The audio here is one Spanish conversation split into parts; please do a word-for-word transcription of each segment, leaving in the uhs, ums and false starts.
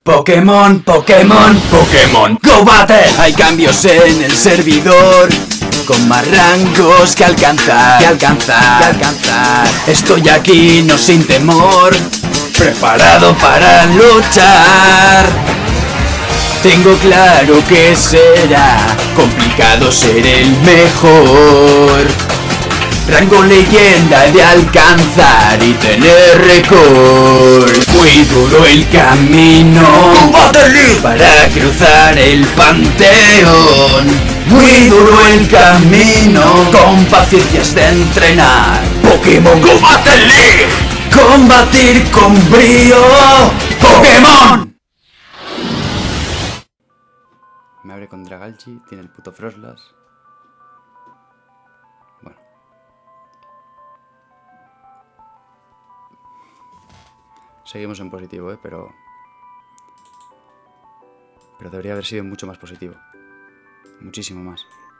Pokémon, Pokémon, Pokémon Go Battle. Hay cambios en el servidor, con más rangos que alcanzar, que alcanzar, que alcanzar. Estoy aquí no sin temor, preparado para luchar. Tengo claro que será complicado ser el mejor. Rango leyenda de alcanzar y tener récord. Muy duro el camino para cruzar el panteón. Muy duro el camino, con paciencia has de entrenar. Pokémon Go Battle League. Combatir con brío. Pokémon. Me abre con Dragalchi, tiene el puto Frostlass. Bueno. Seguimos en positivo, ¿eh? Pero... Pero debería haber sido mucho más positivo. Muchísimo más.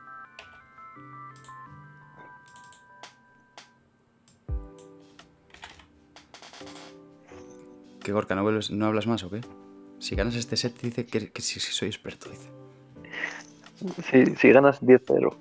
¿Qué, Gorka? ¿No, vuelves, ¿No hablas más o qué? Si ganas este set, dice que, que sí, sí soy experto, dice. Si, si ganas diez cero.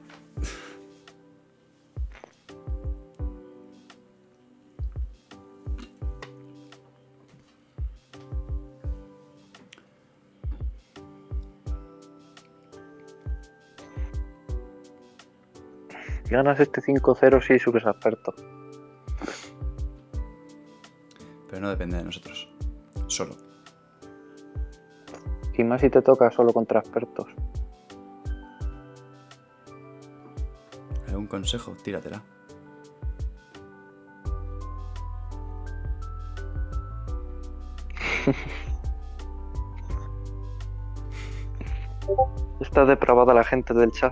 Si ganas este cinco cero, sí subes a experto. Pero no depende de nosotros. Solo. Y más si te toca solo contra expertos. ¿Algún consejo? Tíratela. Está depravada la gente del chat.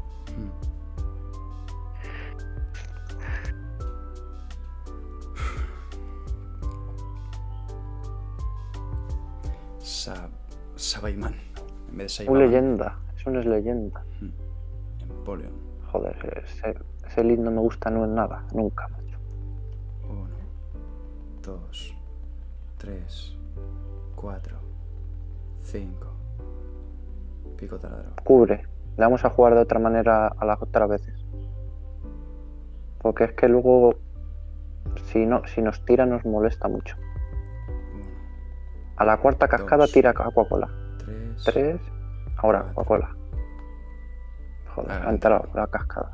Sa Sabaiman. En vez de Es Saibaman. una leyenda. Eso no es leyenda. Empoleon. Joder, ese, ese lead no me gusta no es nada. Nunca. Uno. Dos. Tres. Cuatro. Cinco. Pico taladro. Cubre. Le vamos a jugar de otra manera a las otras veces. Porque es que luego, si no, si nos tira nos molesta mucho. Uno. A la cuarta cascada Dos. tira Aquacola. Tres. Tres. Ahora Cuatro. Aquacola. Joder, Ah, ha entrado la cascada.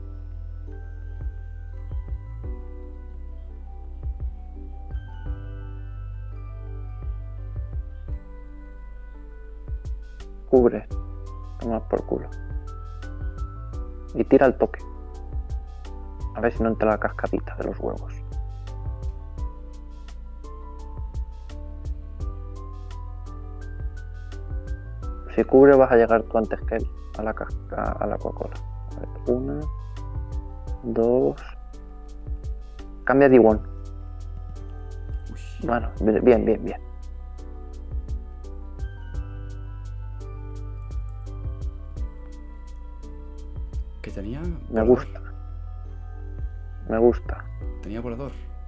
Cubre. Toma por culo. Y tira el toque. A ver si no entra la cascadita de los huevos. Si cubre vas a llegar tú antes que él a la casca, a la Coca-Cola. A ver, una, dos. Cambia D uno. Uy. Bueno, bien, bien, bien. ¿Qué tenía? Me ¿Volador? gusta. Me gusta. Tenía volador.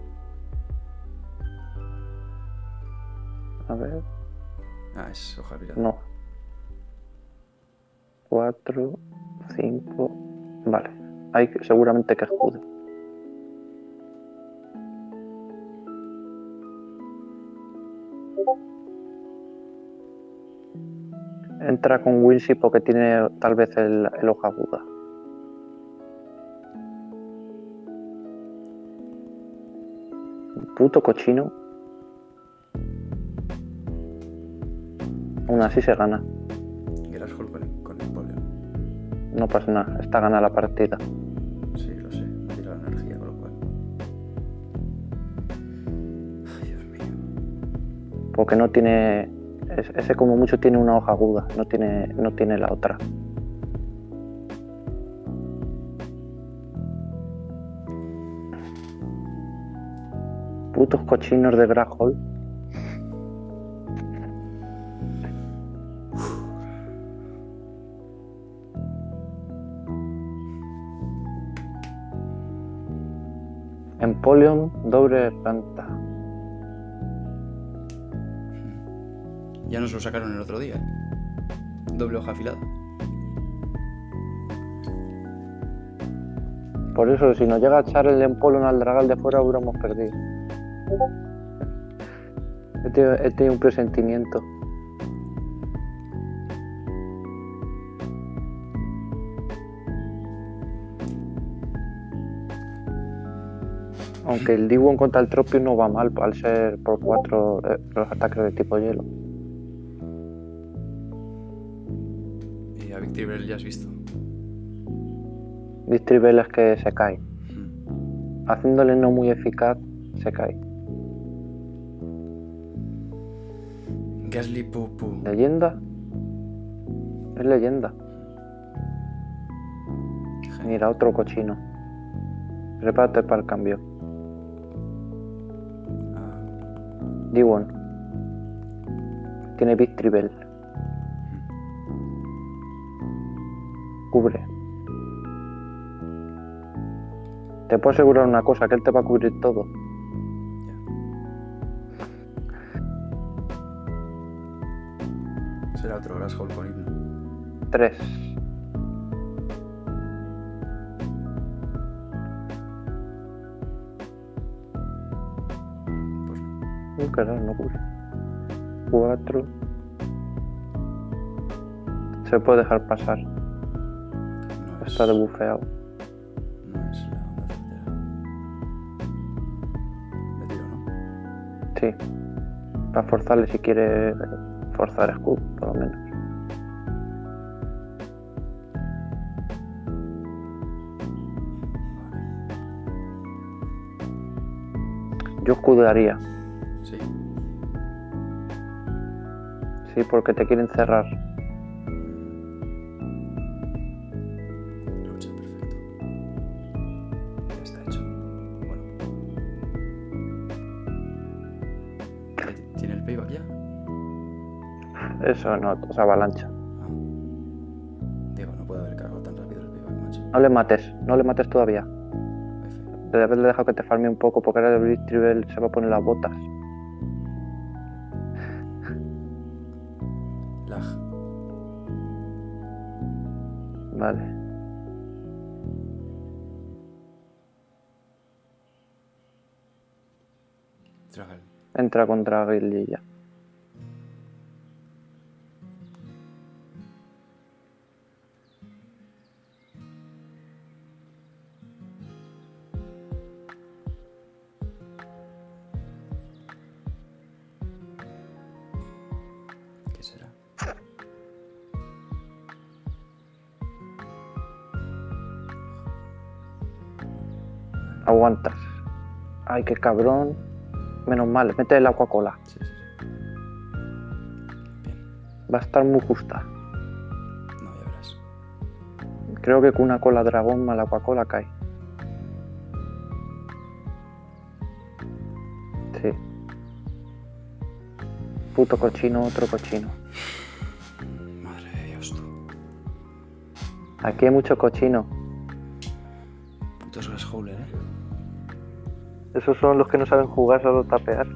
A ver. Ah, es hoja pirata. No. Cuatro, cinco. Vale. Hay que, seguramente que escude. Entra con Wincy porque tiene tal vez el, el hoja aguda. Puto cochino. Aún así se gana. Grasshole con, con Empoleon. No pasa nada. Está ganada la partida. Sí, lo sé. Me ha tirado la energía, con lo cual. Ay, Dios mío. Porque no tiene... Ese como mucho tiene una hoja aguda. No tiene, no tiene la otra. Putos cochinos de Grasshole. Empoleon, doble planta. Ya nos lo sacaron el otro día, ¿eh? Doble hoja afilada. Por eso, si nos llega a echar el empolón al dragal de fuera, hubiéramos perdido. He tenido, he tenido un presentimiento. Aunque el D uno contra el Tropius no va mal al ser por cuatro eh, los ataques de tipo hielo. Y a Victreebel ya has visto. Victreebel es que se cae. Mm. Haciéndole no muy eficaz, se cae. Gasly Pupu. ¿Leyenda? Es leyenda. Mira, otro cochino. Prepárate para el cambio. Ah, D uno. Tiene Victreebel. Cubre. Te puedo asegurar una cosa, que él te va a cubrir todo. ya. Será otro Grasshole con himno. Tres. Pues no. Un canal no cubre. Cuatro. Se puede dejar pasar. No es, Está debufeado. no es la onda certera. Le tiro, ¿no? Sí. Para forzarle si quiere forzar escudo, por lo menos. Yo escudaría. Sí. Sí, porque te quieren cerrar. Lucha, perfecto. Ya está hecho. Bueno. ¿Tiene el payback ya? Eso no, es avalancha. Ah. Diego, no puede haber cargado tan rápido el payback, macho. No le mates, no le mates todavía. F. Debes haberle dejado que te farme un poco porque ahora el Victreebel se va a poner las botas. Lag. Vale. Tragal. Entra contra Guililla. ¿Qué será? Aguantas. Ay, qué cabrón. Menos mal, mete el Aquacola. Sí, sí, sí. Bien. Va a estar muy justa. No, ya verás. Creo que con una cola dragón más la Aquacola cae. Sí. Puto cochino, otro cochino. Madre de Dios, tú. Aquí hay mucho cochino. Putos Grasshole, ¿eh? Esos son los que no saben jugar, solo tapear.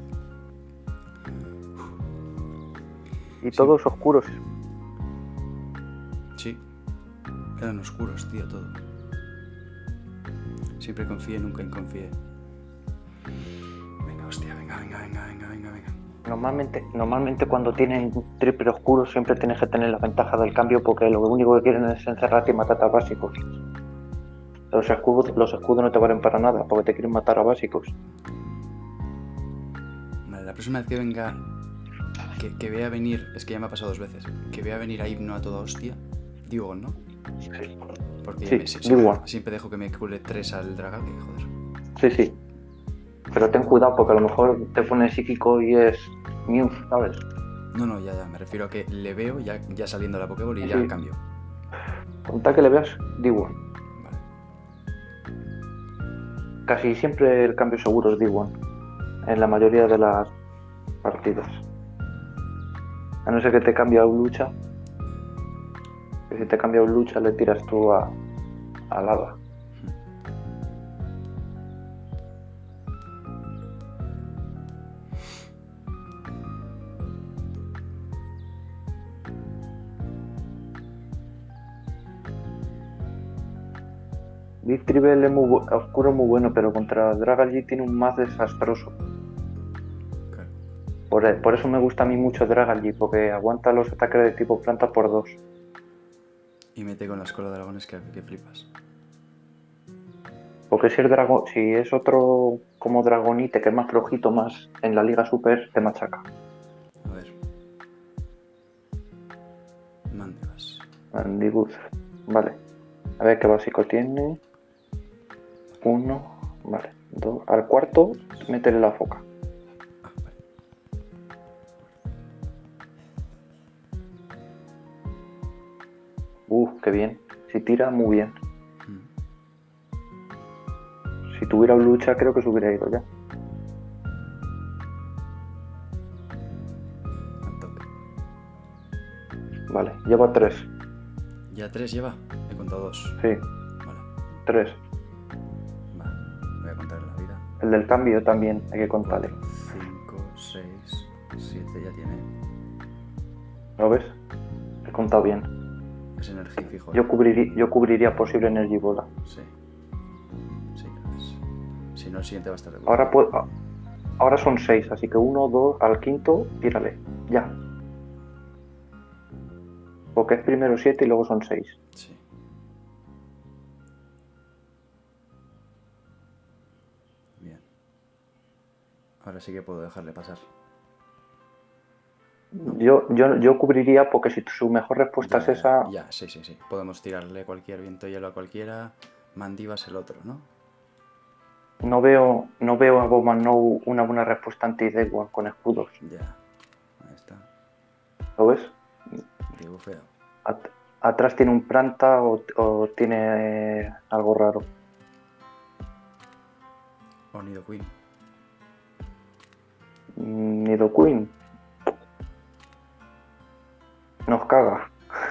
Y Sí. todos oscuros. Sí. Eran oscuros, tío, todo. Siempre confíe, nunca inconfíe. Venga, hostia, venga, venga, venga, venga, venga, venga. Normalmente, normalmente cuando tienen triple oscuro siempre tienes que tener la ventaja del cambio porque lo único que quieren es encerrarte y matarte a básicos. Los escudos, los escudos no te valen para nada porque te quieren matar a básicos. Vale, la próxima vez que venga, que, que vea venir, es que ya me ha pasado dos veces, que vea venir a Hipno a toda hostia, digo, ¿no? Sí, Porque Sí, me- si- siempre, digo. siempre dejo que me cure tres al Dragal, que joder. sí, sí. Pero ten cuidado porque a lo mejor te pone psíquico y es Mew, ¿sabes? No, no, ya, ya, me refiero a que le veo ya, ya saliendo la Pokéball y Sí. ya cambio. Conta que le veas, D uno. Vale. Casi siempre el cambio seguro es D uno. En la mayoría de las partidas. A no ser que te cambie a un lucha. Que si te cambia a un lucha le tiras tú a, al hada. Deep Tribble es muy bu- oscuro muy bueno, pero contra Dragaly tiene un más desastroso. Claro. Por, e- por eso me gusta a mí mucho Dragaly, porque aguanta los ataques de tipo planta por dos. Y mete con la escuela de dragones que, que flipas. Porque si es, drago- si es otro como Dragonite, que es más flojito, más en la Liga Super, te machaca. A ver. Mandibas. Mandibus. Vale. A ver qué básico tiene. Uno. Vale. Dos. Al cuarto, métele la foca. Ah, vale. Uh, qué bien. Si tira, muy bien. Mm. Si tuviera lucha, creo que se hubiera ido ya. Al toque. Vale. Lleva tres. Ya tres lleva. He contado dos. Sí, Vale. tres. Va. Voy a contar la vida. El del cambio también hay que contarle. cinco, seis, siete ya tiene. ¿Lo ves? He contado bien. Es energía fijo. ¿eh? Yo cubriría, yo cubriría posible Energy Bola. Sí. Sí, que lo es. Si no, el siguiente va a estar de Ahora, puedo, ahora son seis, así que uno, dos, al quinto, tírale. Ya. Porque es primero siete y luego son seis. Sí. Bien. Ahora sí que puedo dejarle pasar. Yo, yo, yo cubriría porque si su mejor respuesta Ya, es esa, Ya, sí, sí, sí. Podemos tirarle cualquier viento hielo a cualquiera. Mandivas el otro, ¿no? no veo, no veo a Bowman No una buena respuesta anti Deadwood con escudos. Ya. Ahí está. ¿Lo ves? Digo feo. At- atrás tiene un planta o, o tiene eh, algo raro. O Nido Queen. Mm, Nidoqueen. Nos caga.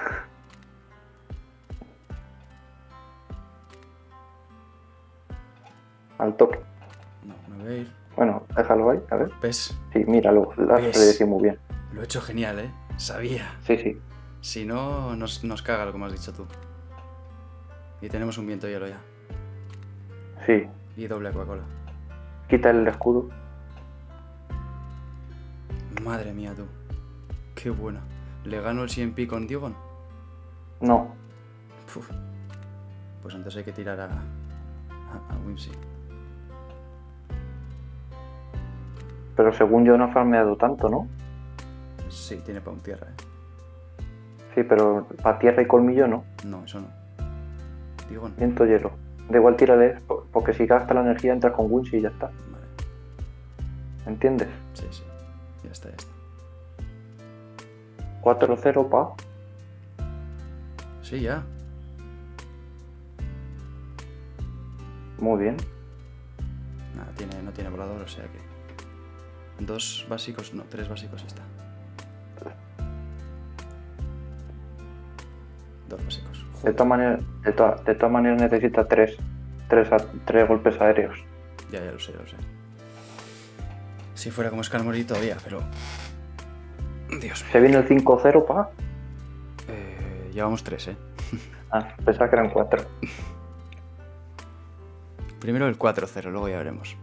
Al toque. No, me voy a ir. Bueno, déjalo ahí, a ver. ¿Ves? Sí, míralo, lo has ¿Ves? predecido muy bien. Lo he hecho genial, ¿eh? Sabía. Sí, sí. Si no, nos, nos caga lo que me has dicho tú. Y tenemos un viento hielo ya. Sí. Y doble Coca-Cola. Quita el escudo. Madre mía, tú. Qué buena. ¿Le gano el C M P con Diogon? No. Uf. Pues entonces hay que tirar a, a, a Whimsy. Pero según yo no ha farmeado tanto, ¿no? Sí, tiene pa' un tierra, ¿eh? Sí, pero para tierra y colmillo no. No, eso no. Diogon. Viento hielo. Da igual tírale, po- porque si gasta la energía entras con Wincy y ya está. Vale. ¿Entiendes? Sí, sí. Ya está, ya está. cuatro cero pa. Sí, ya. Muy bien. Nada, tiene, no tiene volador, o sea que... Dos básicos, no, tres básicos está. Dos básicos. De Joder. todas maneras, de, toda- de todas maneras necesita tres, tres, a- tres golpes aéreos. Ya, ya lo sé, ya lo sé. Si fuera como Skarmory todavía, pero... Dios mío. Se viene el cinco cero pa. Eh, llevamos tres, ¿eh? Ah, pensaba que eran cuatro. Primero el cuatro cero, luego ya veremos.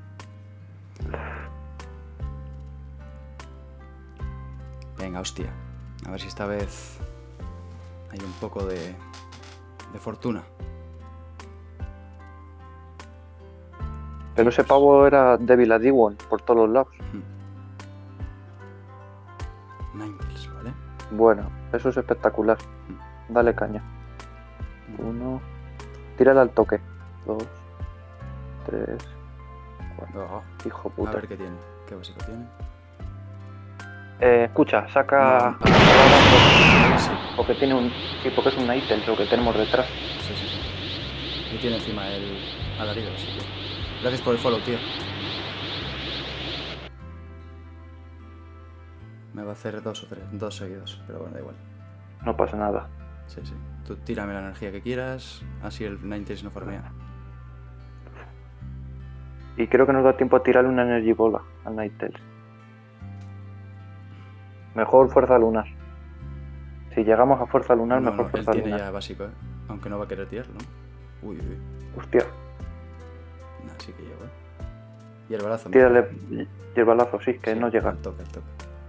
Venga, hostia. A ver si esta vez hay un poco de, de fortuna. Pero ese pavo era débil a D uno por todos los lados. Ninetales, ¿vale? Bueno, eso es espectacular. Dale caña. Uno. Tírale al toque. Dos. Tres. Oh, Hijo a puta. ver qué tiene. ¿Qué básico tiene? Eh, escucha, saca. No, ah, sí, Porque tiene un. Sí, porque es un Nightel lo que tenemos detrás. sí, sí, sí. Y tiene encima el alarido, así que... Gracias por el follow, tío. Me va a hacer dos o tres, dos seguidos, pero bueno, da igual. No pasa nada. Sí, sí. Tú tírame la energía que quieras, así el Ninetales no farmea. Y creo que nos da tiempo a tirarle una Energy Bola al Nightel. Mejor fuerza lunar. Si llegamos a fuerza lunar, No, mejor no, él fuerza tiene lunar. ya básico, ¿eh? Aunque no va a querer tirarlo, ¿no? Uy, uy, uy. Hostia, Nah, sí que llego, ¿eh? Y el balazo. tírale y el balazo, sí, que Sí, no llega. al toque, al toque.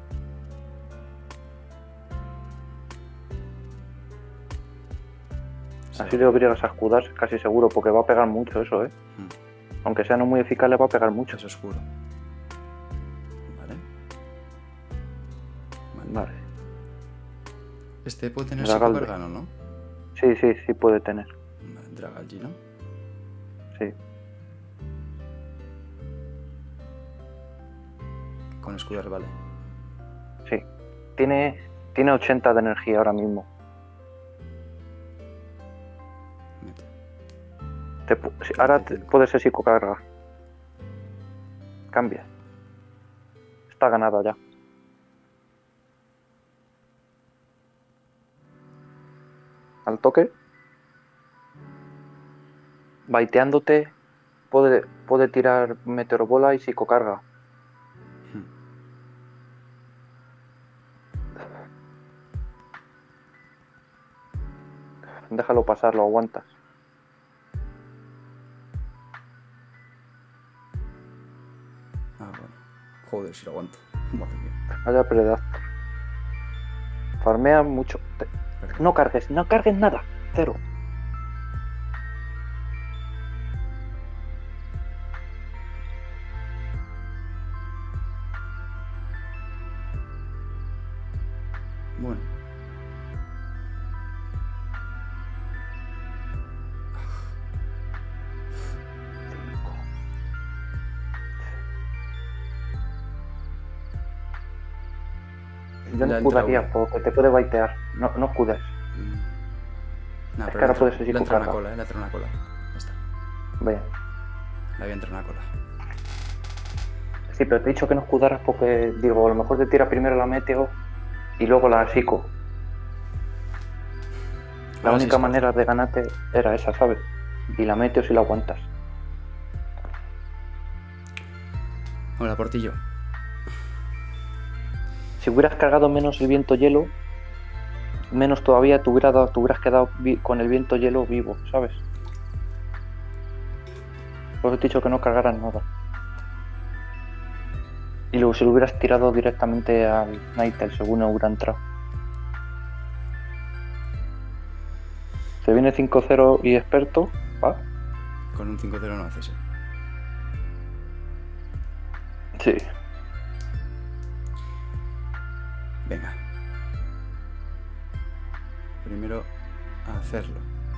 Así Sí. le obligas a escudar, casi seguro, porque va a pegar mucho eso, ¿eh? Mm, Aunque sea no muy eficaz, le va a pegar mucho. Es oscuro. Vale. Vale. Vale. Este puede tener Dragalde. psicocargano, ¿no? Sí, sí, sí puede tener. Vale, Dragalgi, ¿no? Sí. Con escudar, vale. Sí. Tiene, tiene ochenta de energía ahora mismo. Mete. Te pu- sí, ahora te- puede ser psicocarga. Cambia. Está ganada ya. Al toque. Baiteándote. Puede, puede tirar meteorobola y psicocarga. Hmm. Déjalo pasar, lo aguantas. Ah, bueno. Joder, si lo aguanto. Madre mía. Vaya predaz. Farmea mucho. Te- Perdón. No cargues, no cargues nada. Cero. Bueno. Yo Le no ha escudaría entrado porque te puede baitear. No, no escudes. Mm. Nah, Es pero que ahora le puede entra- ser le entra una psicocarga. cola, eh. Le entra una cola. Ya está. Bien. Le había entrado una cola. Sí, pero te he dicho que no escudaras porque, digo, a lo mejor te tira primero la meteo y luego la psico. La Ahora sí única es fácil. manera de ganarte era esa, ¿sabes? Y la meteo si la aguantas. Hola, Portillo. Si hubieras cargado menos el viento hielo, menos todavía te, hubiera dado- te hubieras quedado vi- con el viento hielo vivo, ¿sabes? Por eso te he dicho que no cargaras nada. Y luego si lo hubieras tirado directamente al Nightel según hubiera entrado. Se viene cinco cero y experto, ¿va? Con un cinco cero no haces, eh. Sí. Venga. Primero a hacerlo.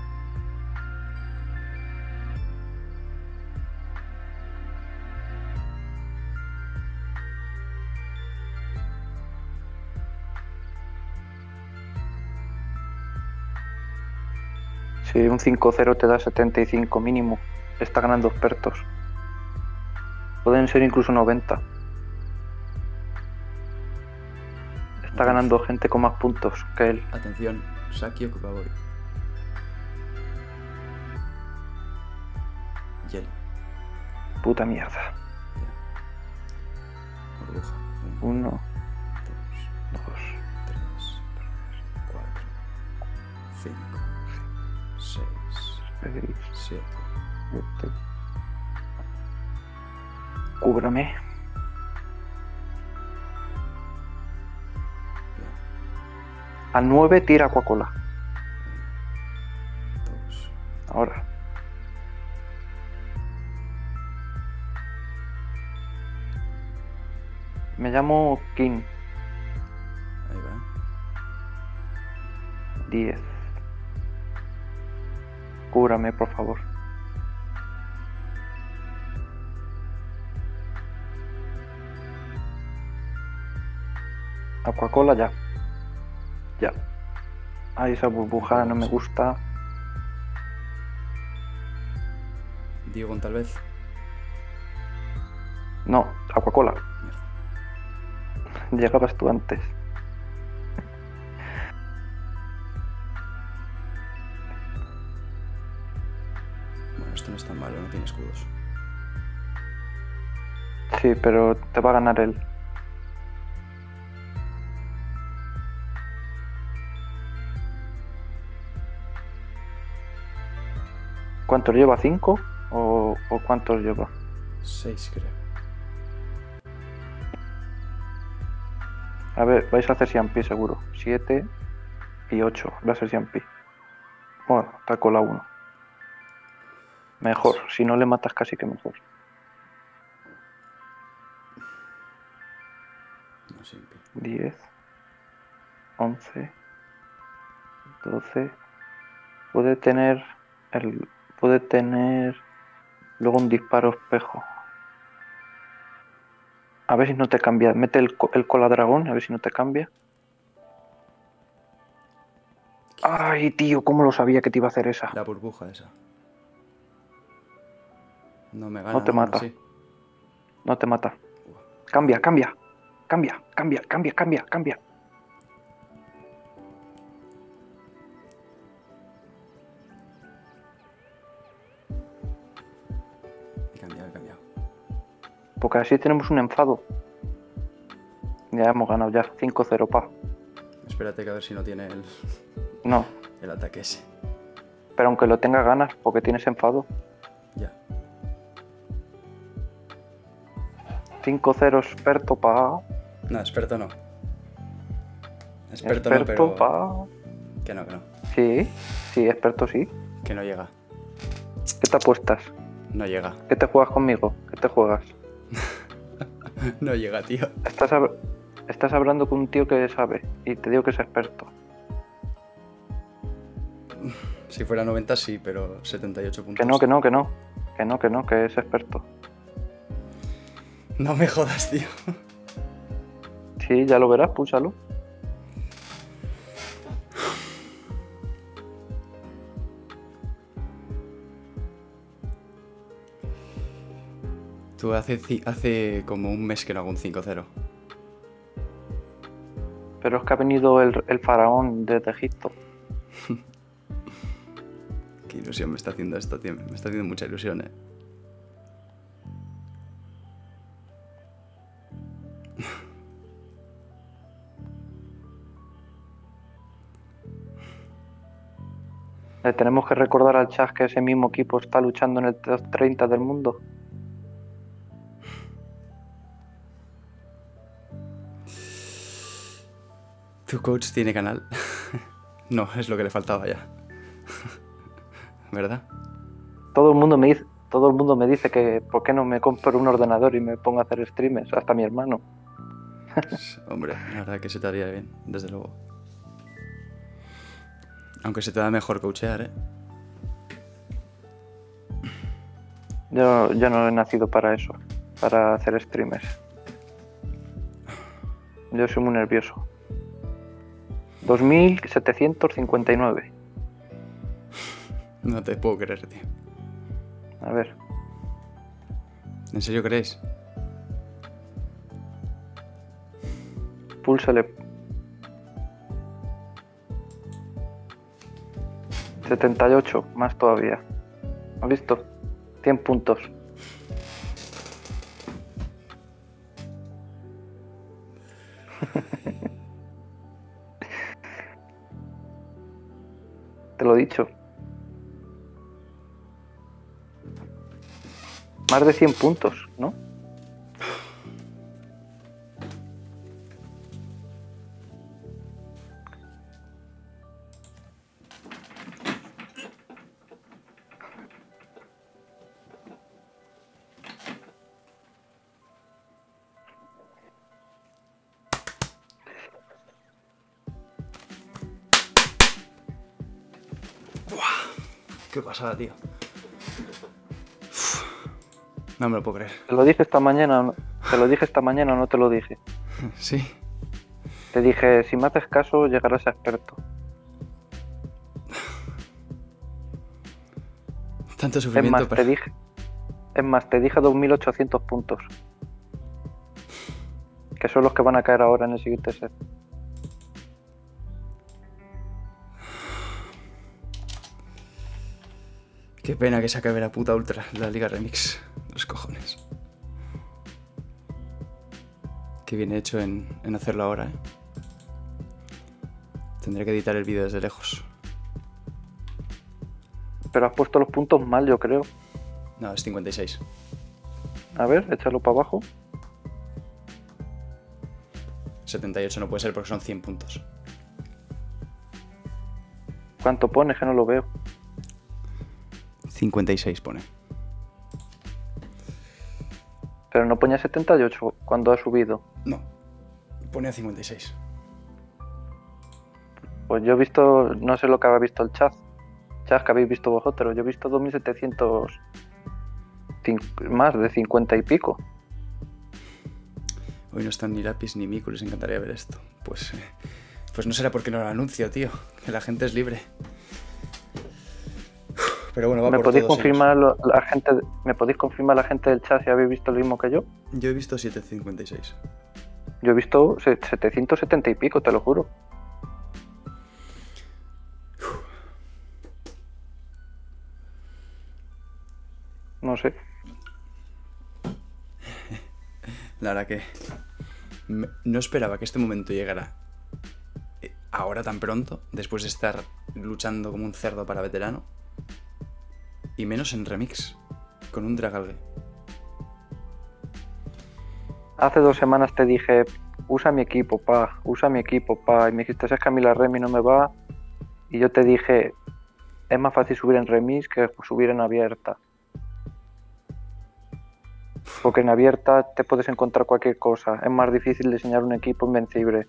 Si un cinco cero te da setenta y cinco mínimo, está ganando expertos. Pueden ser incluso noventa. Está ganando gente con más puntos que él. Atención, Saki ocupa Boy. Yel. Puta mierda. Burbuja. Uno, Uno, dos, dos, tres, cuatro, cinco, seis, seis, siete. siete. Cúbrame. Bien. Al nueve tira Coca-Cola. Dos. Ahora. Me llamo King. Ahí va. diez. Cúbrame, por favor. Aquacola ya. Ya. Ay, esa burbuja no me gusta. Diego, tal vez. No, Aquacola. Mierda. Llegabas tú antes. Bueno, esto no es tan malo, no tiene escudos. Sí, pero te va a ganar él. ¿Cuántos lleva? ¿Cinco? ¿O, o cuántos lleva? seis, creo. A ver, vais a hacer Siampi seguro. siete y ocho. Va a ser Siampi. Bueno, está con la uno. Mejor. Si no le matas casi que mejor. No, siempre. diez. once. doce. Puede tener... El, puede tener... Luego un disparo espejo. A ver si no te cambia. Mete el, el cola dragón, a ver si no te cambia. Ay, tío, ¿cómo lo sabía que te iba a hacer esa? La burbuja esa. No me gana. No te bueno, mata. sí. No te mata. Cambia, cambia. Cambia, cambia, cambia, cambia, cambia. He cambiado, he cambiado. Porque así tenemos un enfado. Ya hemos ganado ya. cinco cero, pa. Espérate que a ver si no tiene el, No. el ataque ese. Pero aunque lo tenga ganas, porque tienes enfado. Ya. cinco cero experto, pa. No, experto no. Experto, Experto, no, pero... pa. Que no, que no. Sí, sí, experto sí. Que no llega. ¿Qué te apuestas? No llega. ¿Qué te juegas conmigo? ¿Qué te juegas? No llega, tío. Estás, hab- estás hablando con un tío que sabe y te digo que es experto. Si fuera noventa sí, pero setenta y ocho puntos. Que no, que no, que no. Que no, que no, que es experto. No me jodas, tío. Sí, ya lo verás, púchalo. Tú hace, ci- hace como un mes que no hago un cinco cero. Pero es que ha venido el, el faraón desde Egipto. Qué ilusión me está haciendo esto, tío. Me está haciendo mucha ilusión, eh. Le tenemos que recordar al chat que ese mismo equipo está luchando en el top treinta del mundo. ¿Tu coach tiene canal? No, es lo que le faltaba ya. ¿Verdad? Todo el mundo me dice, todo el mundo me dice que por qué no me compro un ordenador y me pongo a hacer streams, hasta mi hermano. Hombre, la verdad que se te haría bien, desde luego. Aunque se te da mejor coachear, ¿eh? Yo, yo no he nacido para eso, para hacer streamers. Yo soy muy nervioso. dos mil setecientos cincuenta y nueve. No te puedo creer, tío. A ver, ¿En serio creéis? púlsale. setenta y ocho, más todavía. ¿Has visto? cien puntos. Te lo he dicho. Más de cien puntos, ¿no? ¿Qué pasada, tío? Uf, no me lo puedo creer. Te lo dije esta mañana, ¿no? Te lo dije esta mañana o no te lo dije. Sí. Te dije, si me haces caso, llegarás a experto. Tanto Es sufrimiento más, para... te dije, es más, te dije dos mil ochocientos puntos. Que son los que van a caer ahora en el siguiente set. Qué pena que se acabe la puta ultra, la Liga Remix. Los cojones. Qué bien hecho en, en hacerlo ahora, eh. Tendré que editar el vídeo desde lejos. Pero has puesto los puntos mal, yo creo. No, es cincuenta y seis. A ver, échalo para abajo. setenta y ocho no puede ser porque son cien puntos. ¿Cuánto pones? Que no lo veo. cincuenta y seis pone. Pero no ponía setenta y ocho cuando ha subido. No, pone a cincuenta y seis. Pues yo he visto, no sé lo que habrá visto el chat. Chat que habéis visto vosotros. Yo he visto dos mil setecientos más de cincuenta y pico. Hoy no están ni Lapis ni Miku, les encantaría ver esto. Pues, eh, pues no será porque no lo anuncio, tío. Que la gente es libre. Pero bueno, va ¿Me por podéis todos confirmar lo- la gente, ¿Me podéis confirmar la gente del chat si habéis visto lo mismo que yo? ellos. Yo he visto setecientos cincuenta y seis. Yo he visto se- setecientos setenta y pico, te lo juro. No sé. La verdad que me- no esperaba que este momento llegara eh, ahora tan pronto, después de estar luchando como un cerdo para veterano. Y menos en remix, con un Dragalge. Hace dos semanas te dije, usa mi equipo, pa, usa mi equipo, pa. Y me dijiste, es que a mí la Remi no me va. Y yo te dije, es más fácil subir en remix que subir en abierta. Porque en abierta te puedes encontrar cualquier cosa. Es más difícil diseñar un equipo invencible.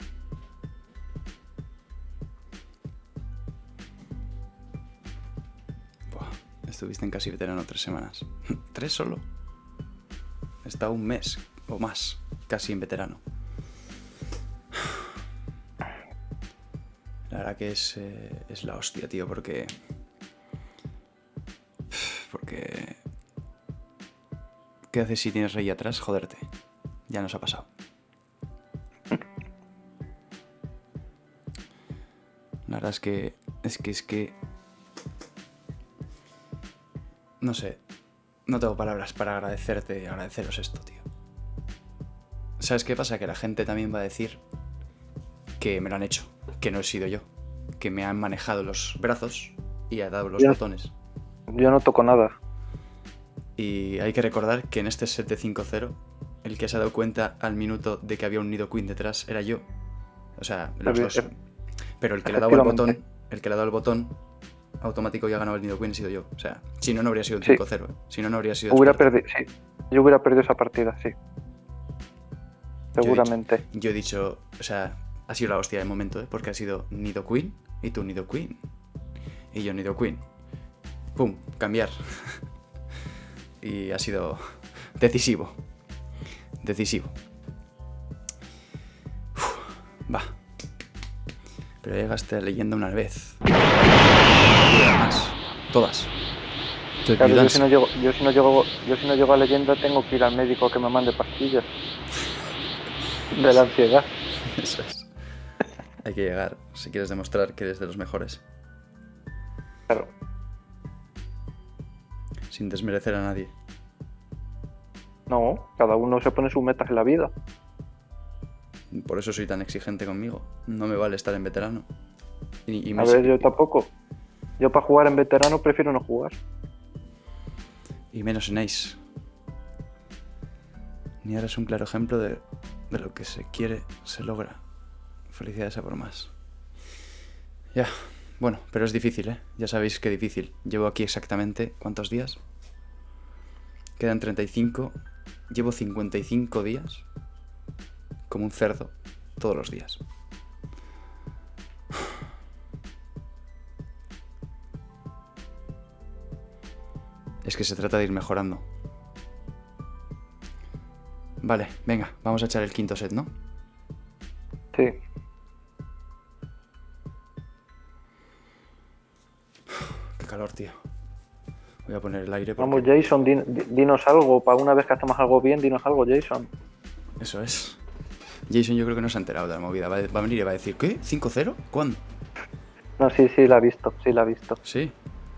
Buah, estuviste en casi veterano tres semanas. ¿Tres solo? He estado un mes o más casi en veterano. La verdad que es, eh, es la hostia, tío, porque... Porque... ¿Qué haces si tienes rey atrás? Joderte. Ya nos ha pasado. La verdad es que... Es que es que... No sé. No tengo palabras para agradecerte, agradeceros esto, tío. ¿Sabes qué pasa? Que la gente también va a decir que me lo han hecho, que no he sido yo, que me han manejado los brazos y ha dado los Ya. botones. Yo no toco nada. Y hay que recordar que en este set de cinco cero, el que se ha dado cuenta al minuto de que había un Nidoqueen detrás era yo. O sea, los Efe- dos. efe- Pero el que le ha dado al botón, efectivamente. el que le ha dado el botón automático y ha ganado el Nidoqueen he sido yo. O sea, si no, no habría sido un Sí. cinco cero. ¿eh? Si no, no habría sido Hubiera experto. perdido, sí. Yo hubiera perdido esa partida, sí. Yo he Seguramente. dicho- Yo he dicho, o sea, ha sido la hostia del momento, ¿eh? Porque ha sido Nidoqueen y tú Nidoqueen. Y yo Nidoqueen. Pum, cambiar. Y ha sido decisivo. Decisivo. Uf, va. Pero llegaste a leyenda una vez. Y además, todas. Te Claro, yo ayudas. si, no llego, yo, si no llego, yo si no llego a leyenda tengo que ir al médico a que me mande pastillas. De la ansiedad. Eso es. Hay que llegar si quieres demostrar que eres de los mejores. Claro. Sin desmerecer a nadie. No, cada uno se pone sus metas en la vida. Por eso soy tan exigente conmigo. No me vale estar en veterano. Y, y A me- ver, yo tampoco. Yo para jugar en veterano prefiero no jugar. y menos en Ace. Ni ahora es un claro ejemplo de, de lo que se quiere, se logra. Felicidades a por más. Ya, bueno, pero es difícil, ¿eh? Ya sabéis que difícil. Llevo aquí exactamente, ¿cuántos días? Quedan treinta y cinco. Llevo cincuenta y cinco días como un cerdo todos los días. Es que se trata de ir mejorando. Vale, venga, vamos a echar el quinto set, ¿no? Sí. Qué calor, tío. Voy a poner el aire porque... Vamos, Jason, din- di- dinos algo. Para una vez que hacemos algo bien, dinos algo, Jason. Eso es. Jason yo creo que no se ha enterado de la movida. Va a, va a venir y va a decir, ¿qué? ¿cinco cero? ¿Cuándo? No, sí, sí, la he visto, sí, la he visto. Sí.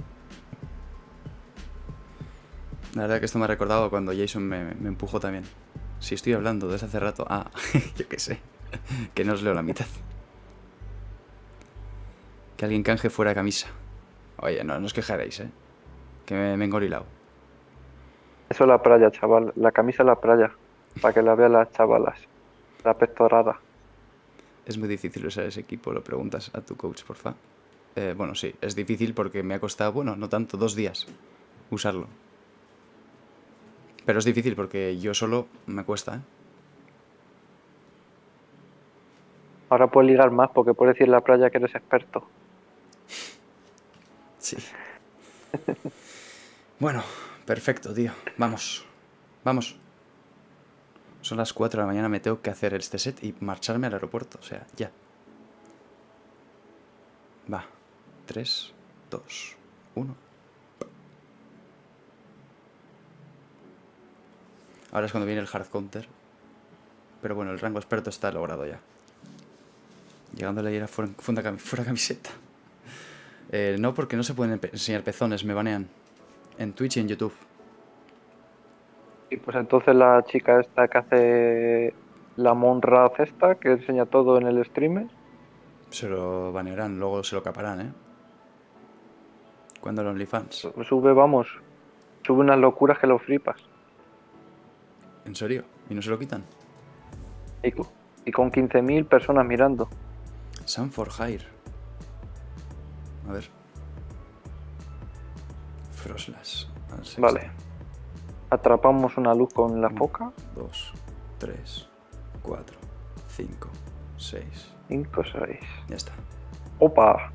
La verdad que esto me ha recordado cuando Jason me, me empujó también. Si estoy hablando desde hace rato... Ah, yo qué sé. Que no os leo la mitad. Que alguien canje fuera camisa. Oye, no, no os quejaréis, ¿eh? que me, me he engorilado. Eso es la playa, chaval. La camisa es la playa. Para que la vean las chavalas. La pectorada. Es muy difícil usar ese equipo, lo preguntas a tu coach, porfa. Eh, bueno, sí, es difícil porque me ha costado, bueno, no tanto, dos días usarlo. Pero es difícil porque yo solo me cuesta, ¿eh? Ahora puedes ligar más porque puedes decir en la playa que eres experto. Sí. Bueno, perfecto, tío. Vamos. Vamos. Son las cuatro de la mañana, me tengo que hacer este set y marcharme al aeropuerto. O sea, ya. Va. tres, dos, uno. Ahora es cuando viene el hard counter. Pero bueno, el rango experto está logrado ya. Llegándole a ir a fuera, fuera, fuera camiseta. Eh, no, porque no se pueden enseñar pezones, me banean. En Twitch y en YouTube. Y pues entonces la chica esta que hace la monra cesta, que enseña todo en el streamer. Se lo banearán, luego se lo caparán, ¿eh? ¿Cuándo el OnlyFans? Sube, vamos. Sube unas locuras que lo flipas. ¿En serio? ¿Y no se lo quitan? Y, co- y con quince mil personas mirando. Sam for Hire. A ver. Froslas. Al sexto. Vale. Atrapamos una luz con la Uno, foca. dos, tres, cuatro, cinco, seis. cinco, seis. Ya está. ¡Opa!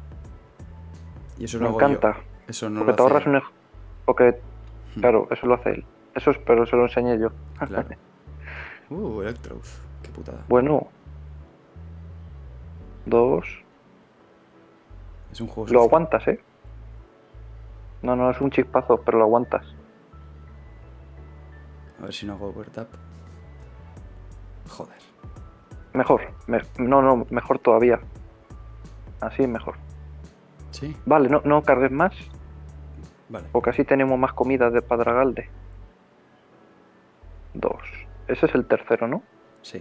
Y eso Me lo hago encanta. yo. Eso no Porque lo te hace... ahorras un... ej- Porque, Hmm, claro, eso lo hace él. Eso es, pero se lo enseñé yo. claro. Uh, Electrode. Qué putada. Bueno. Dos. Es un juego Lo sucio. aguantas, ¿eh? No, no, es un chispazo, pero lo aguantas. A ver si no hago overtap. Joder. Mejor. Me- No, no, mejor todavía. Así es mejor. ¿Sí? Vale, no, no cargues más, Vale. porque así tenemos más comida de Padragalde. Dos. Ese es el tercero, ¿no? Sí.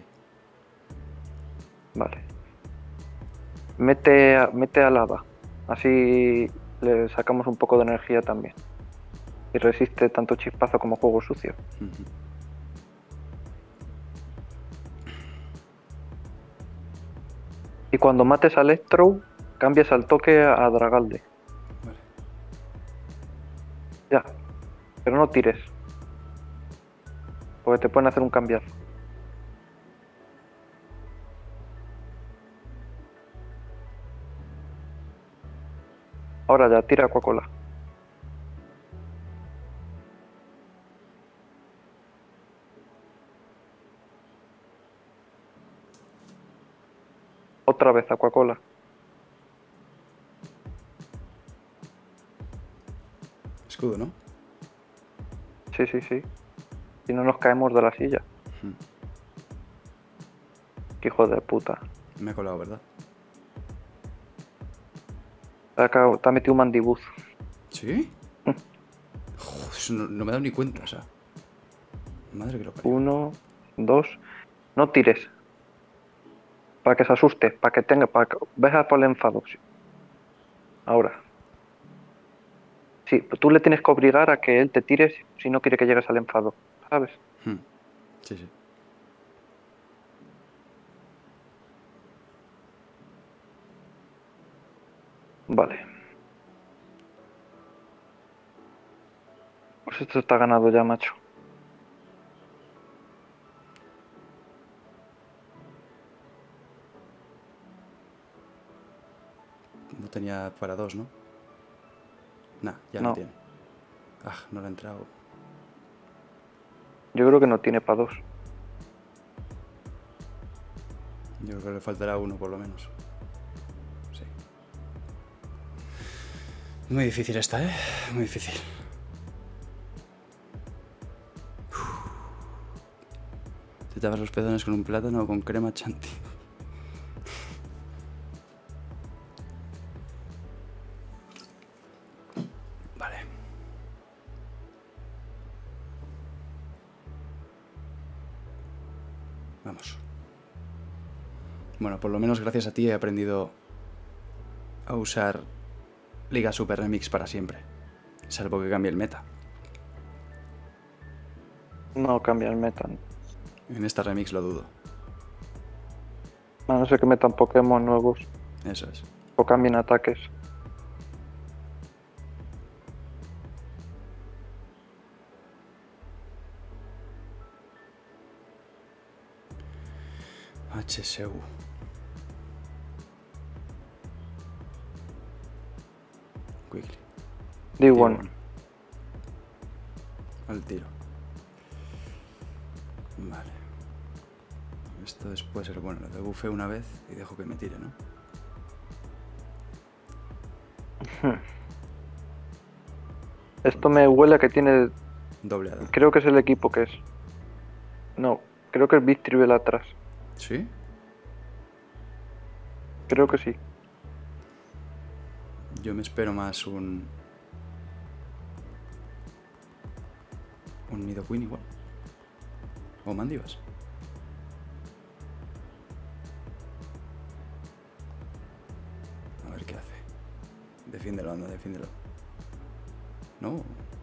Vale. Mete a, mete al hada. Así le sacamos un poco de energía también. Y resiste tanto chispazo como juego sucio. Ujú. Y cuando mates a Electro, cambias al toque a Dragalde. Vale. Ya. Pero no tires. Porque te pueden hacer un cambiazo. Ahora ya, tira Coca-Cola. Otra vez a Coca-Cola. Escudo, ¿no? Sí, sí, sí. Si no nos caemos de la silla. Ujú. Qué hijo de puta. Me ha colado, ¿verdad? Te ha, cagado- te ha metido un mandibuz. ¿Sí? Joder, eso no, no me he dado ni cuenta, o sea. Madre que lo parió. Uno, dos. No tires. Para que se asuste. Para que tenga. Para que... Veja por el enfado. Sí. Ahora. Sí, pues tú le tienes que obligar a que él te tire si- si no quiere que llegues al enfado. ¿Sabes? Hmm. Sí, sí. Vale. Pues esto está ganado ya, macho. No tenía para dos, ¿no? Nah, ya no, No. tiene. Ah, no le ha entrado. Yo creo que no tiene para dos. Yo creo que le faltará uno por lo menos. Sí. Muy difícil esta, ¿eh? Muy difícil. Uf. Te tapas los pezones con un plátano o con crema chantilly. Vale. Vamos. Bueno, por lo menos gracias a ti he aprendido a usar Liga Super Remix para siempre. Salvo que cambie el meta. No cambia el meta. En esta remix lo dudo. A no ser que metan Pokémon nuevos Eso es. o cambien ataques. H S U. Quickly. D uno. Al tiro. Vale. Esto después puede ser bueno. Lo debufeo una vez y dejo que me tire, ¿no? Esto me huele a que tiene... Doble hada. Creo que es el equipo que es. No, creo que es Victreebel atrás. ¿Sí? Creo que sí. Yo me espero más un... Un Nidoqueen igual. O Mandibas. A ver qué hace. Defiéndelo, anda, defiéndelo. No.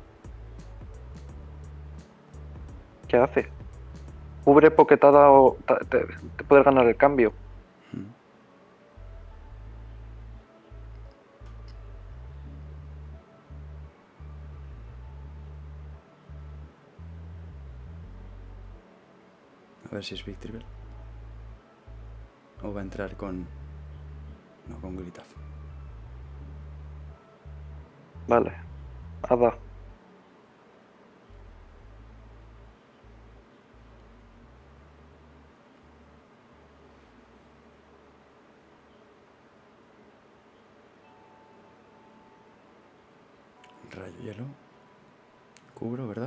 ¿Qué hace? Cubre poquetada o ta- te, te puedes ganar el cambio. Hmm. A ver si es Victreebel. O va a entrar con... No, con Wigglytuff. Vale. Hada. Rayo hielo. Cubro, ¿verdad?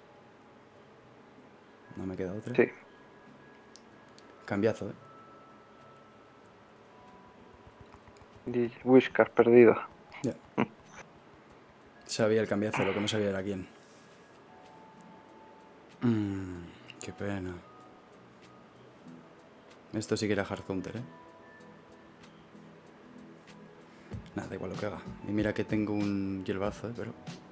No me queda otra. Sí. Cambiazo, ¿eh? Y Whiskas perdida. Ya. Sabía el cambiazo, lo que no sabía era quién. Mm, qué pena. Esto sí que era Hearthunter, ¿eh? Nada, igual lo que haga. Y mira que tengo un hierbazo, ¿eh? Pero...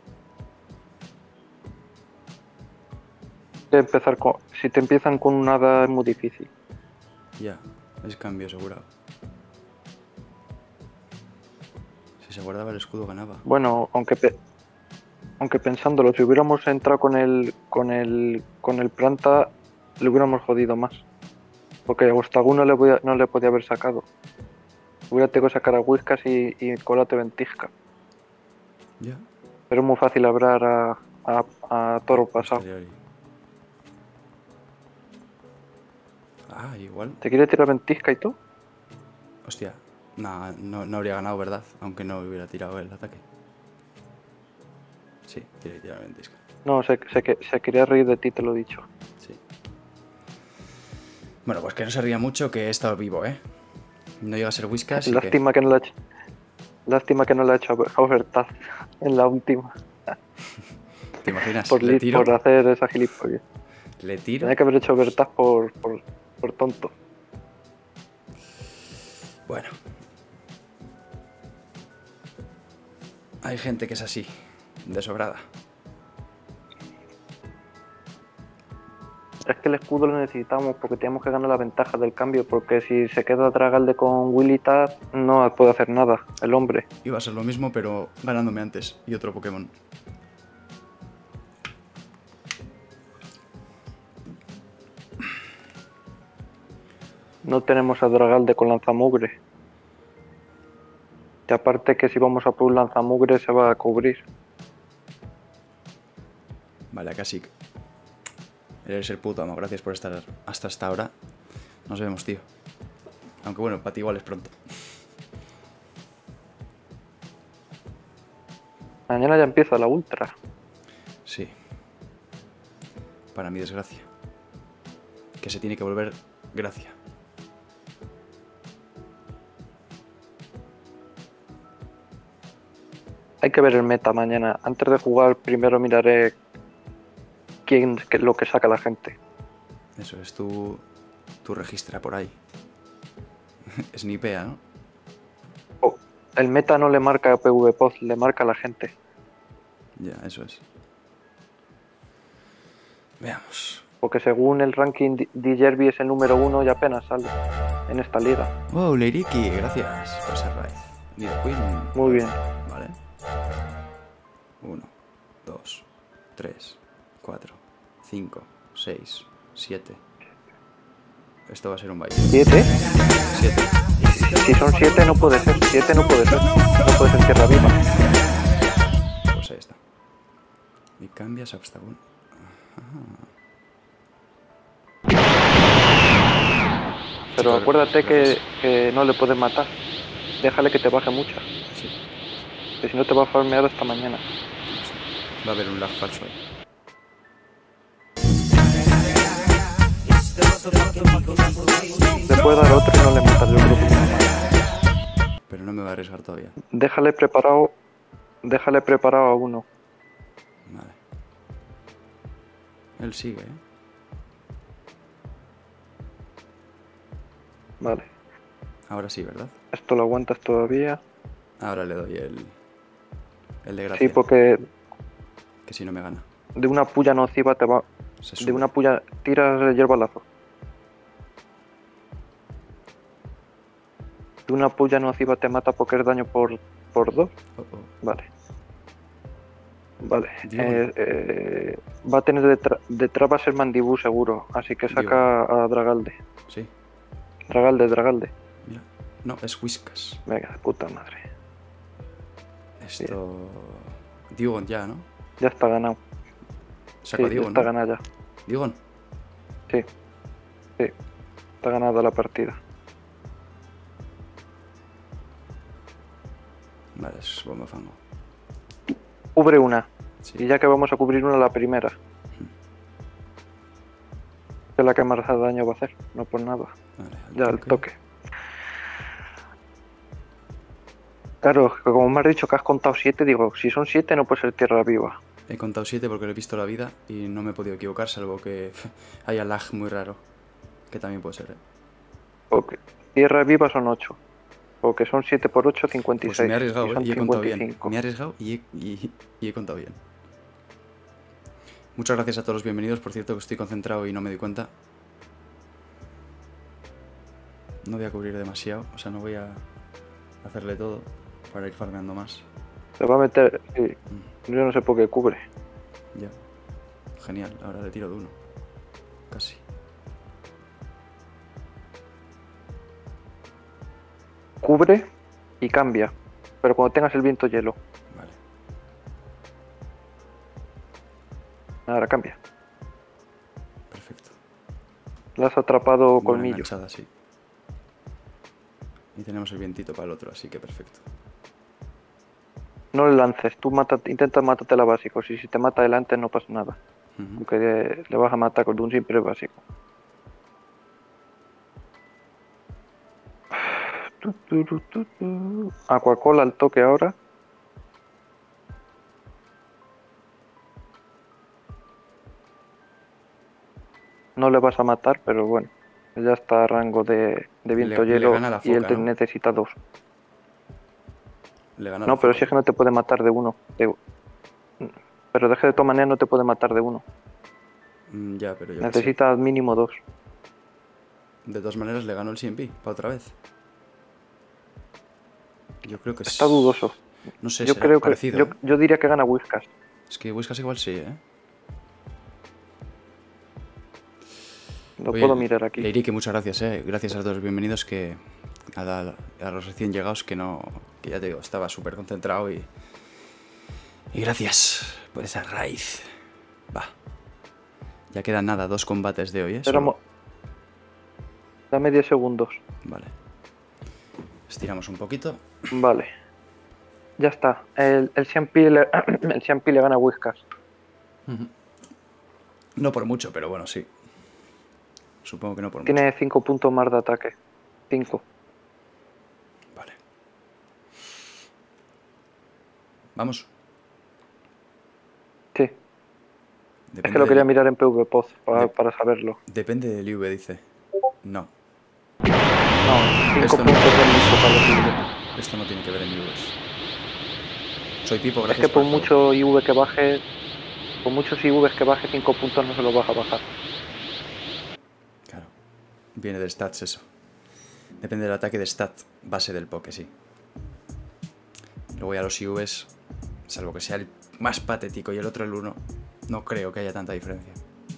Hay que empezar con... Si te empiezan con un hada es muy difícil. Ya, es cambio asegurado. Si se guardaba el escudo ganaba. Bueno, aunque pe- aunque pensándolo, si hubiéramos entrado con el con el con el planta, le hubiéramos jodido más. Porque a Gustagu no le podía, no le podía haber sacado. Hubiera tenido que sacar a Whiskas y, y Colate Ventisca. Ya. Pero es muy fácil hablar a, a, a Toro pasado. Posteriori. Ah, igual. ¿Te quiere tirar Ventisca y tú? Hostia. Nah, no, no habría ganado, ¿verdad? Aunque no hubiera tirado el ataque. Sí, tiene que tirar ventisca. No, se, se, que- se quería reír de ti, te lo he dicho. Sí. Bueno, pues que no se ría mucho, que he estado vivo, ¿eh? No llega a ser Whiskas, así que... Lástima que no le ha hecho, lástima que no le ha hecho a Overtaz en la última. ¿Te imaginas? Por, Le li- tiro, por hacer esa gilipollas. le tiro... Tenía que haber hecho Overtaz por, por, por tonto. Bueno. Hay gente que es así, de sobrada. Es que el escudo lo necesitamos porque tenemos que ganar la ventaja del cambio, porque si se queda Dragalde con Wigglytuff no puede hacer nada, el hombre. Iba a ser lo mismo, pero ganándome antes. Y otro Pokémon. No tenemos a Dragalde con lanzamugre. Y aparte que si vamos a por un lanzamugre se va a cubrir. Vale, casi. Eres el puto amo, gracias por estar hasta esta hora. Nos vemos, tío. Aunque bueno, para ti igual es pronto. Mañana ya empieza la ultra. Sí. Para mi desgracia. Que se tiene que volver gracia. Hay que ver el meta mañana. Antes de jugar primero miraré quién qué es lo que saca la gente. Eso es, tú, tú registra por ahí. Snipea, ¿no? Oh, el meta no le marca a PvPods, le marca a la gente. Ya, eso es. Veamos. Porque según el ranking, Di Jerby es el número uno y apenas sale en esta liga. Wow, Leiriki, gracias por ese raid. Nido Queen. Muy bien. Vale. Uno, dos, tres, cuatro, cinco, seis, siete. Esto va a ser un baile. ¿Siete? Siete. Si son siete no puede ser. Siete no puede ser. No puede ser tierra viva. Pues ahí está. Y cambias obstáculo. Pero Chico, acuérdate que, gracias. que no le puedes matar. Déjale que te baje mucho. Sí. Que si no te va a farmear hasta mañana. Va a haber un lag falso ahí. Le puede dar otro y no le matas. Yo creo que no mata. Pero no me va a arriesgar todavía. Déjale preparado. Déjale preparado a uno. Vale. Él sigue, ¿eh? Vale. Ahora sí, ¿verdad? Esto lo aguantas todavía. Ahora le doy el... El de gracia. Sí, porque Que si no me gana. de una puya nociva te va. Se sube. De una puya. Tiras el hierbalazo. De una puya nociva te mata porque es daño por, por dos. Oh, oh. Vale. Vale. Digo. Eh, eh, va a tener detrás detrás va a ser Mandibú seguro. Así que saca a Dragalde. Sí. Dragalde, Dragalde. Mira. No, es Whiskas. Venga, de puta madre. Esto... Digon ya, ¿no? Ya está ganado. Saco Sí, a ya Digon, está ¿no? ganada ya. Digon. Sí. Sí. Está ganada la partida. Vale, es bomba fango. Cubre una. Sí. Y ya que vamos a cubrir una, la primera. Que es la que más daño va a hacer. No por nada. Vale, al Ya, el toque. Claro, que como me has dicho que has contado siete, digo, si son siete no puede ser tierra viva. He contado siete porque le he visto la vida y no me he podido equivocar, salvo que haya lag muy raro. Que también puede ser, ¿eh? Porque tierra viva son ocho. Porque son siete por ocho, cincuenta y seis. Pues me he arriesgado, y ¿eh? son Y he contado bien. cincuenta y cinco. Me he arriesgado y he, y, y he contado bien. Muchas gracias a todos los bienvenidos. Por cierto que estoy concentrado y no me di cuenta. No voy a cubrir demasiado, o sea, no voy a hacerle todo para ir farmeando más. Se va a meter... Sí. Mm, Yo no sé por qué cubre. ya. Genial, ahora le tiro de uno. Casi. Cubre y cambia. Pero cuando tengas el viento hielo. Vale. Ahora cambia. Perfecto. Le has atrapado Buena colmillo. enganchada, sí. Y tenemos el vientito para el otro, así que perfecto. No le lances, tú mata, intenta matarte la básico. Si, si te mata delante no pasa nada. Ujú. Aunque le, le vas a matar con un simple básico. Tu, tu, tu, tu, tu. Aquacola al toque ahora. No le vas a matar, pero bueno. Ya está a rango de, de viento Le- le hielo gana la y él foca, te ¿no? necesita dos. Le gana No, la pero foca. si es que no te puede matar de uno. de- Pero deje de todas maneras no te puede matar de uno. Mm, ya, pero yo qué sé. Necesita mínimo dos. De todas maneras le ganó el C M P para otra vez. Yo creo que es... Está dudoso. No sé, Yo será creo que parecido, yo, ¿eh? yo diría que gana Whiskas. Es que Whiskas igual sí, ¿eh? Lo Oye, puedo mirar aquí. Leiri, que muchas gracias, ¿eh? Gracias a todos los bienvenidos que... A, la- a los recién llegados que no... Que ya te digo, estaba súper concentrado y... Y gracias por esa raíz. Va. Ya quedan nada, dos combates de hoy, ¿eh? Pero Solo. mo- Dame diez segundos. Vale. Estiramos un poquito. Vale. Ya está. El, el Xianpi le, el Xianpi le gana a Whiskas. No por mucho, pero bueno, sí. Supongo que no por mucho. Tiene cinco puntos más de ataque. cinco. Vale. Vamos. Sí. Es Depende que lo del- quería mirar en PvPoz para, De- para saberlo. Depende del I V, dice. No. No, cinco Esto no. puntos es mucho para los libros. Esto no tiene que ver en I Vs. Soy Pipo, Es gracias que por el mucho I V que baje, por muchos I Vs que baje cinco puntos no se los vas a bajar. Claro. Viene de stats eso. Depende del ataque de stat base del poke, sí. Luego ya los I Vs, salvo que sea el más patético y el otro el uno, no creo que haya tanta diferencia.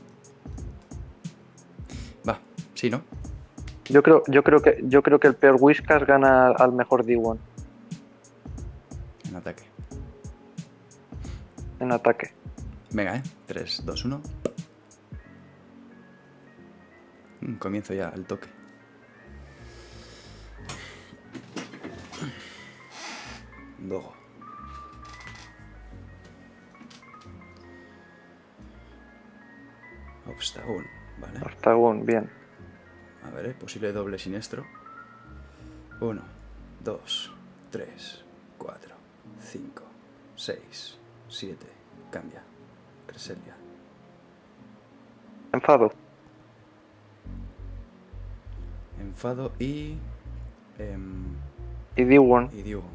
Va, sí, ¿no? Yo creo, yo creo que yo creo que el peor Whiskas gana al mejor D uno En ataque. en ataque. Venga, ¿eh? tres, dos, uno. Mm, comienzo ya el toque. Dogo. Obstagoon, vale. Obstagoon, bien. A ver, ¿eh? Posible doble siniestro. uno, dos, tres, cuatro, cinco, seis, siete. Cambia. Cresselia. Enfado. Enfado y... em, Y D uno. y Diego.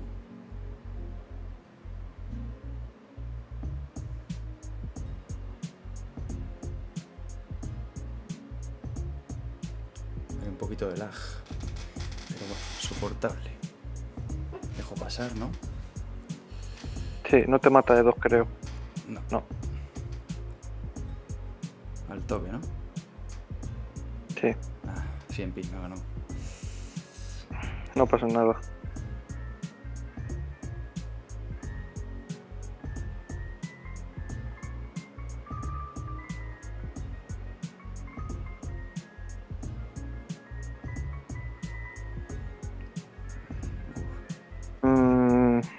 Hay un poquito de lag. Pero bueno, soportable. Dejo pasar, ¿no? Sí, no te mata de dos, creo. No. No. Al toque, ¿no? Sí, Ah, cien pi, me ganó. no pasa nada. Mm, Vale.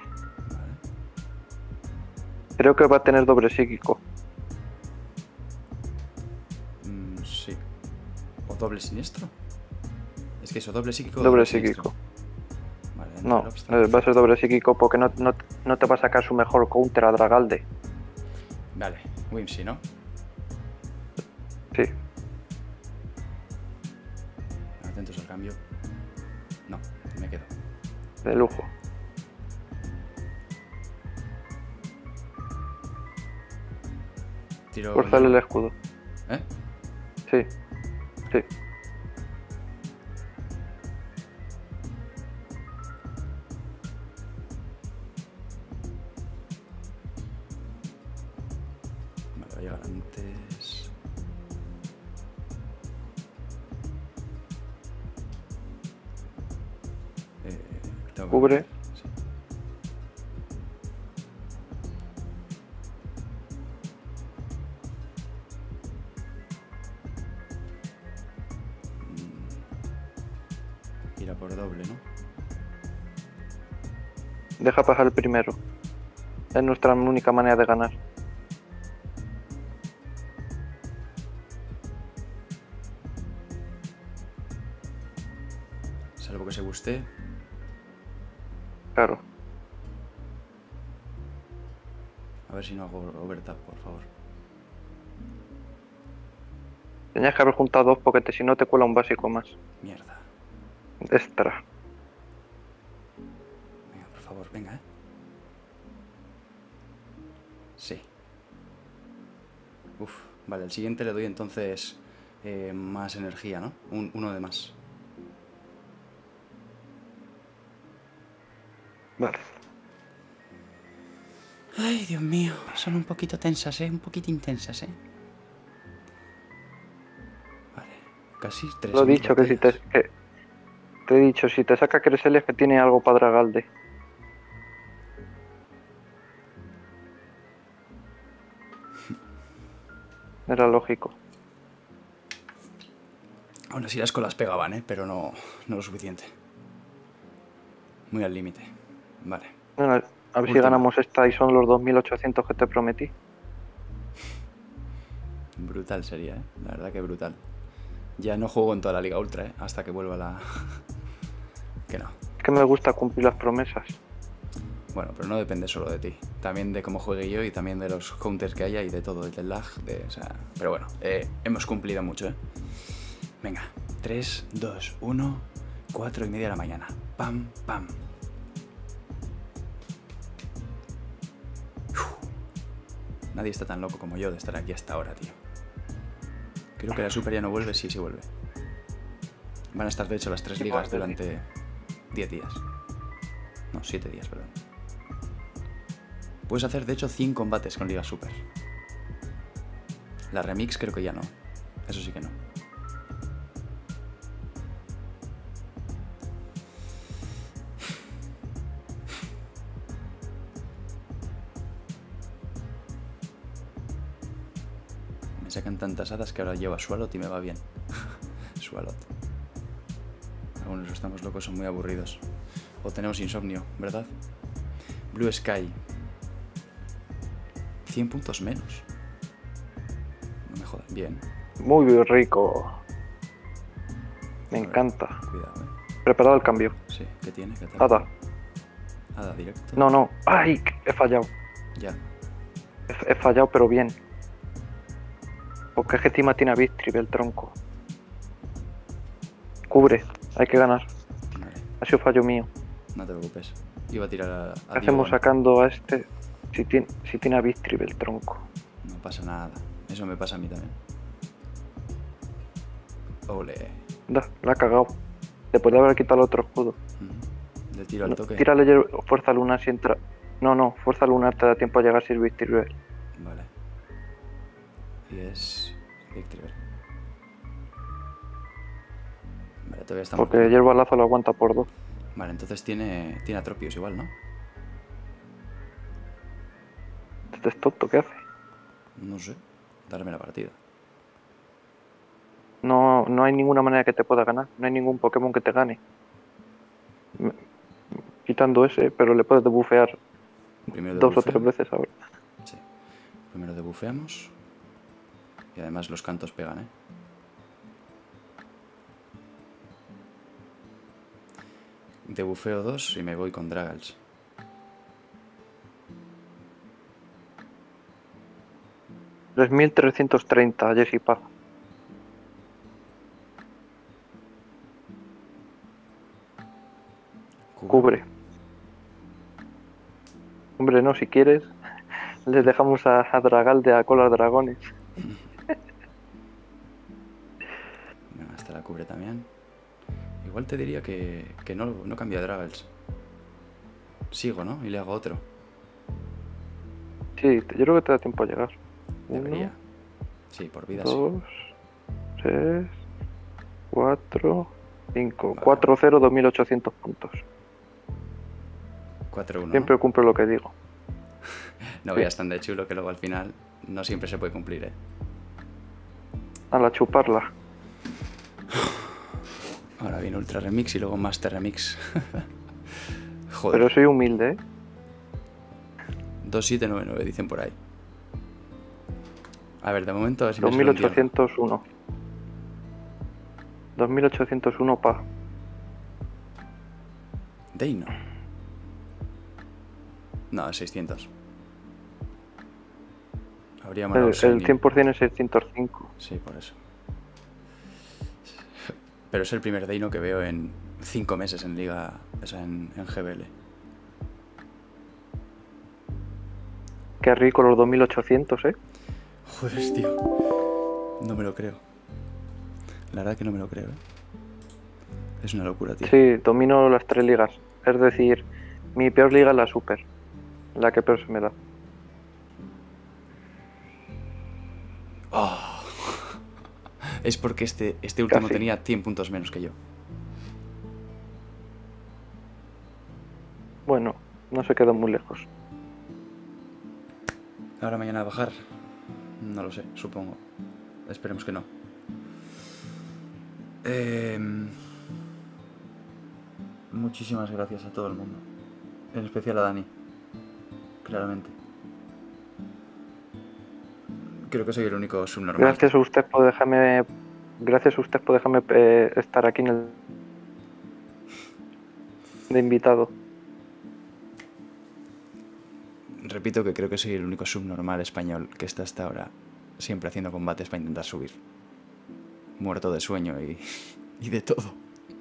creo que va a tener doble psíquico. Mm, sí. ¿O doble siniestro? Es que eso, doble psíquico o Doble siniestro. psíquico. Vale, entra No, el obstáculo. eh, va a ser doble psíquico porque no, no, no te va a sacar su mejor counter a Dragalde. Vale, Whimsy, ¿no? Sí. Atentos al cambio. No, me quedo. De lujo. Tiro. Fuérzale el escudo. ¿Eh? Sí. Sí. Vale, va a llegar antes. Eh, tengo que- Cubre. Sí. Mm. Tira por doble, ¿no? Deja pasar el primero. Es nuestra única manera de ganar. Salvo que se guste. Claro. A ver si no hago overtap, por favor. Tenías que haber juntado dos porque te- si no te cuela un básico más. Mierda. Extra. Venga, por favor, venga, ¿eh? Sí. Uf, vale, el siguiente le doy entonces eh, más energía, ¿no? Un, uno de más. Vale. Ay, Dios mío, son un poquito tensas, ¿eh? Un poquito intensas, ¿eh? Vale, casi tres. Lo he dicho que si te... que- te he dicho, si te saca Cresselia es que tiene algo para Dragalde. Era lógico. Aún así las colas pegaban, ¿eh? Pero no, no lo suficiente. Muy al límite. Vale. Bueno, a ver si Última. ganamos esta y son los dos mil ochocientos que te prometí. Brutal sería, ¿eh? La verdad que brutal. Ya no juego en toda la Liga Ultra, ¿eh? Hasta que vuelva la... que no. Es que me gusta cumplir las promesas. Bueno, pero no depende solo de ti. También de cómo juegue yo y también de los counters que haya y de todo, y del lag. De, o sea, pero bueno, eh, hemos cumplido mucho, ¿eh? Venga, tres, dos, uno, cuatro y media de la mañana. Pam, pam. Nadie está tan loco como yo de estar aquí hasta ahora, tío. Creo que la Super ya no vuelve, sí, sí vuelve. Van a estar, de hecho, las tres ligas durante diez días. No, siete días, perdón. Puedes hacer, de hecho, cien combates con Liga Super. La Remix creo que ya no. Eso sí que no. Me sacan tantas hadas que ahora llevo a Swalot y me va bien. Swalot. Algunos estamos locos, son muy aburridos. O tenemos insomnio, ¿verdad? Blue Sky. cien puntos menos. No me jodas. Bien. Muy rico. Me encanta. Cuidado, eh. Preparado el cambio. Sí, ¿qué tiene? ¿Qué tal? Hada. Hada directo. No, no. ¡Ay! He fallado. Ya. He, he fallado, pero bien. Porque es que encima tiene a Victri el tronco. Cubre. Hay que ganar. Vale. Ha sido fallo mío. No te preocupes. Iba a tirar a, a ¿Qué hacemos Diego. sacando a este? Si tiene, si tiene a Victri el tronco. No pasa nada. Eso me pasa a mí también. Ole. Da, la ha cagado. Después de haber quitado el otro escudo. Mm. Le tiro al No, toque. tírale hier- fuerza lunar si entra. No, no, fuerza lunar te da tiempo a llegar si es Victri. Vale. Y es Victrever. Vale, todavía estamos. Porque hierba lazo lo aguanta por dos. Vale, entonces tiene, tiene Atropios igual, ¿no? Este es tonto, ¿qué hace? No sé. Darme la partida. No, no hay ninguna manera que te pueda ganar. No hay ningún Pokémon que te gane. Me- Quitando ese, pero le puedes debufear Primero dos o debufeo. tres veces ahora. Sí. Primero debufeamos. Y además los cantos pegan, ¿eh? Debufeo dos y me voy con Dragals. tres mil trescientos treinta, Jessie Paz. Cubre. Hombre, no, si quieres, les dejamos a, a Dragal de a cola dragones. Venga, hasta la cubre también. Igual te diría que, que no, no cambia Dragals. Sigo, ¿no? Y le hago otro. Sí, te- yo creo que te da tiempo a llegar. Debería. Uno, Sí, por vida sí. dos, tres, cuatro, cinco. Vale. cuatro cero, dos mil ochocientos puntos. cuatro uno. Siempre cumplo lo que digo. No veas tan de chulo que luego al final no siempre se puede cumplir, ¿eh? A la chuparla. Ahora viene Ultra Remix y luego Master Remix. Joder. Pero soy humilde, ¿eh? dos siete nueve nueve dicen por ahí. A ver, de momento a ver si me dos mil suelo un ochocientos uno. dos mil ochocientos uno pa. Deino. No, seiscientos. Habría molado El, seis el mil. cien por ciento es seiscientos cinco. Sí, por eso. Pero es el primer Deino que veo en cinco meses en Liga, o sea, en, en G B L. Qué rico los dos mil ochocientos, ¿eh? Joder, tío. No me lo creo. La verdad que no me lo creo, ¿eh? Es una locura, tío. Sí, domino las tres ligas. Es decir, mi peor liga es la Super. La que peor se me da. Oh. Es porque este, este último Casi. tenía cien puntos menos que yo. Bueno, no se quedó muy lejos. Ahora mañana a bajar. No lo sé, supongo. Esperemos que no. Eh, muchísimas gracias a todo el mundo. En especial a Dani. Claramente. Creo que soy el único subnormal. Gracias a usted por dejarme. Gracias a usted por dejarme eh, estar aquí en el. De invitado. Repito que creo que soy el único subnormal español que está hasta ahora siempre haciendo combates para intentar subir. Muerto de sueño y, y de todo.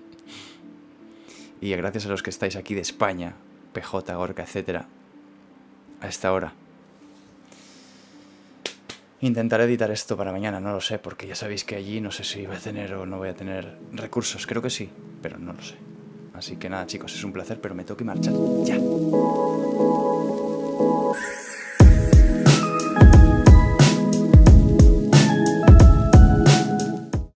Y gracias a los que estáis aquí de España, P J, Gorka, etcétera, a esta hora. Intentaré editar esto para mañana, no lo sé, porque ya sabéis que allí no sé si voy a tener o no voy a tener recursos. Creo que sí, pero no lo sé. Así que nada, chicos, es un placer, pero me tengo que marchar ya.